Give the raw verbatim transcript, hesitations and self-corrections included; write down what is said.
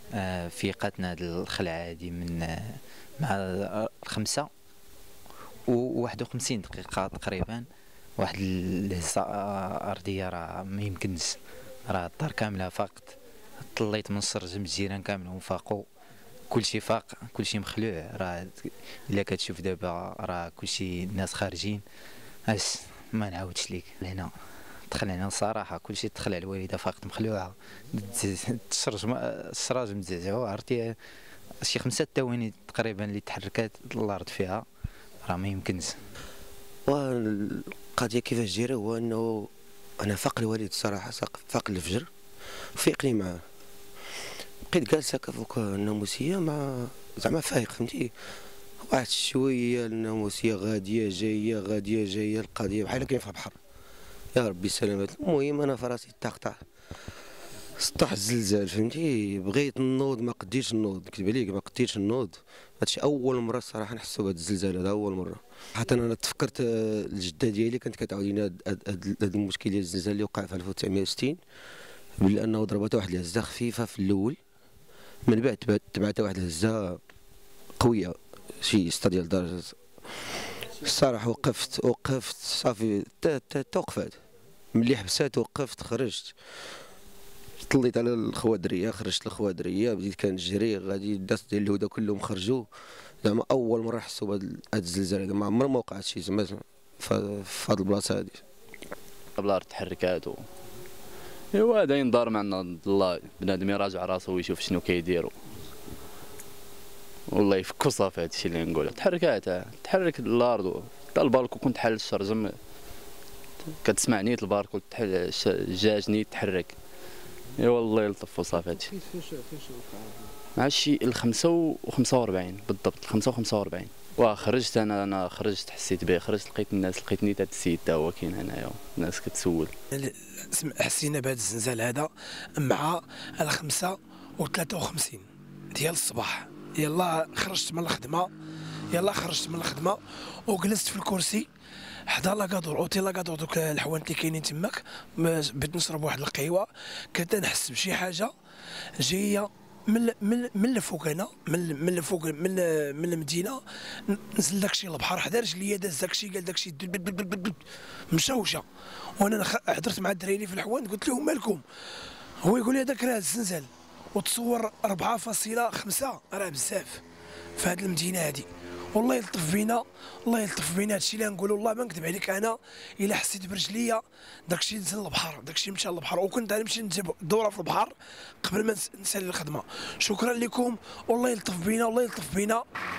آه، فيقاتنا هاد الخلعة هادي من آه، مع خمسة وواحد وخمسين دقيقة تقريبا. واحد الهزة أرضية راه ما يمكنش، راه الدار كاملة فاقت، طليت من السرج من الجيران كاملهم فاقوا، كلشي فاق، كلشي مخلوع. راه الا كتشوف دابا راه كلشي الناس خارجين، اش ما نعاودش ليك. هنا دخل هنا صراحه كلشي دخل على الوالده فاقت مخلوعه، الشرج الشراج مزعزعو. عرفتي شي خمسه الثواني تقريبا اللي تحركات الارض فيها، راه ما يمكنش. والقضيه كيفاش جيرة هو انه انا فاق الوالد الصراحه، فاق الفجر فيقني معاه، بقيت جالس هكا فوق الناموسيه مع زعما فايق فهمتي، واحد شويه الناموسيه غاديه جايه غاديه جايه، القضيه بحال كاين في البحر. يا ربي سلامات. المهم انا فراسي تقطع سطح الزلزال فهمتي، بغيت نوض ما قديتش نوض، نكذب عليك ما قديتش نوض. هادشي اول مره الصراحه نحسو بهاد الزلزال هذا، اول مره. حتى انا تفكرت الجده ديالي كانت كتعاود لينا هاد المشكل ديال الزلزال اللي وقع في ألف وتسعمائة وستين، بانه ضربته واحد الهزه خفيفه في الاول، من بعد تبعتها واحد الهزه قويه شي ستة ديال الدرجات. الصراحه وقفت وقفت صافي توقفات، ملي حبسات وقفت خرجت، طليت على الخوادريه، خرجت الخوادريه بديت كنجري غادي، الناس ديال الهدى كلهم خرجوا. زعما اول مره نحسوا بهذا الزلزال هذا، ما عمر ما وقعت شي زعما في هذه البلاصه هذه. الارض تحركات و ايوا هذا ينظر معنا الله، بنادم يراجع راسو ويشوف شنو كيديروا، والله يفكو صافي. هادشي اللي نقول تحركات، تحرك الارض حتى البالكو كنت حال الشرجم كتسمع نيت البالكو الجاج نيت تحرك. ايوا الله يلطف وصافي. هادشي مع شي الخمسة وخمسة وربعين بالضبط، الخمسة وخمسة وربعين. وخرجت انا انا خرجت حسيت به، خرجت لقيت الناس، لقيت نيت هاد السيد تا هو كاين هنايا، الناس كتسول. حسينا بهذا الزلزال هذا مع الخمسة وثلاثة وخمسين ديال الصباح. يلا خرجت من الخدمه، يلا خرجت من الخدمه وجلست في الكرسي حدا لاكادور، اوتيل لاكادور، دوك الحوانت اللي كاينين تماك، بغيت نشرب واحد القهوه. كنت نحس بشي حاجه جايه من من من الفوق هنا، من من الفوق من من المدينه، نزل داكشي البحر حدا رجليا، داز داكشي قال داكشي مشوشه. وانا هضرت مع الدراري في الحوانت قلت لهم مالكم، هو يقول لي هذاك راه الزلزال، وتصور أربعة فاصلة خمسة راه بزاف في هذه المدينه هذه. والله يلطف بينا، الله يلطف بينا. هادشي اللي نقولوا، والله ما نكذب عليك، انا الا حسيت برجليا داكشي نزل للبحر، داكشي مشى للبحر، وكنت غنمشي نجيب دوره في البحر قبل ما نسالي الخدمه. شكرا لكم، والله يلطف بينا، والله يلطف بينا.